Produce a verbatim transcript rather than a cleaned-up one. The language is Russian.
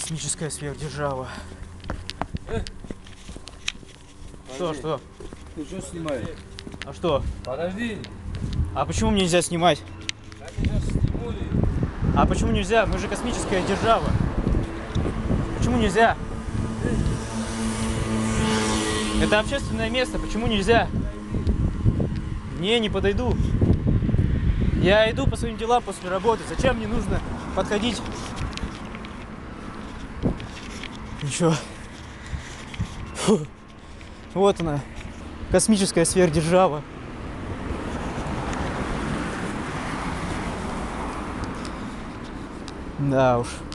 Космическая сверхдержава. Э? Что, что? Ты что снимаешь? А что? Подожди. А почему мне нельзя снимать? Я тебя сейчас сниму. А почему нельзя? Мы же космическая держава. Почему нельзя? Это общественное место, почему нельзя? Не, не подойду. Я иду по своим делам после работы. Зачем мне нужно подходить? Ничего. Фу. Вот она, космическая сверхдержава. Да уж.